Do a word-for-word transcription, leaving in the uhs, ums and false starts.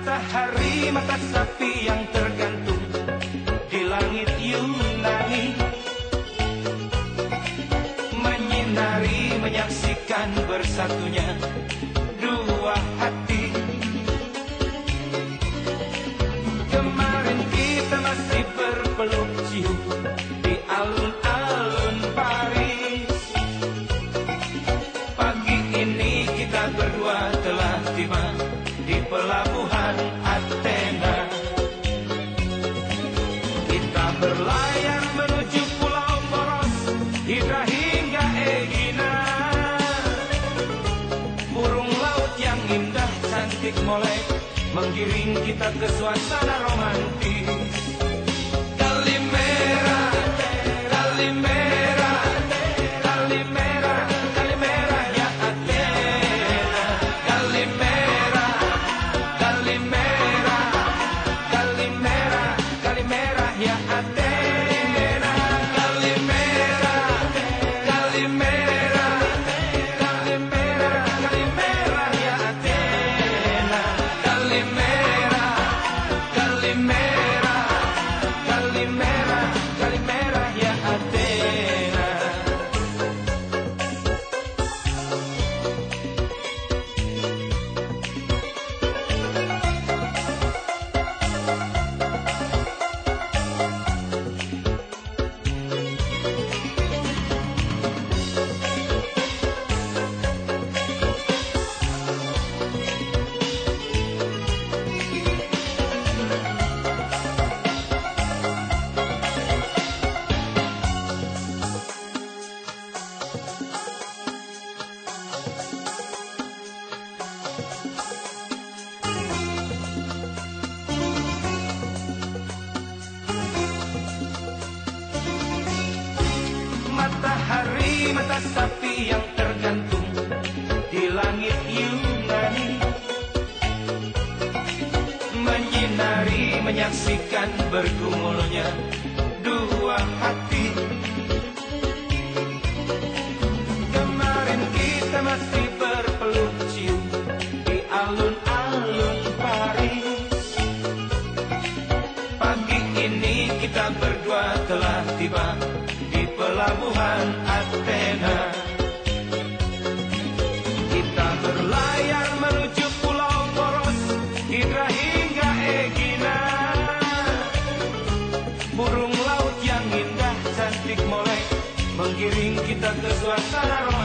Matahari, mata sapi yang tergantung di langit Yunani, menyinari, menyaksikan bersatunya dua hati. Kemarin kita masih berpeluk cium di alun-alun Paris. Pagi ini kita berdua telah tiba di pelabuhan Athena. Kita berlayar menuju Pulau Moros, Hydra hingga Egina. Burung laut yang indah, cantik molek, menggiring kita ke suasana romantis. Kalimera, Kalimera, Kalimera, Kalimera ya Athena. Kalimera, Kalimera, Kalimera, Kalimera ya Athena. Kalimera, Kalimera, Kalimera, Kalimera ya Athena. Kalimera, Kalimera, Kalimera, Kalimera ya Athena. Matahari, mata sapi yang tergantung di langit Yunani, menyinari, menyaksikan bergumulnya dua hati. Kemarin kita masih berpeluk cium di alun-alun Paris. Pagi ini kita berdua telah tiba di pelabuhan Athena. Kita berlayar menuju Pulau Moros, Hydra hingga Egina. Burung laut yang indah, cantik molek, menggiring kita ke suasana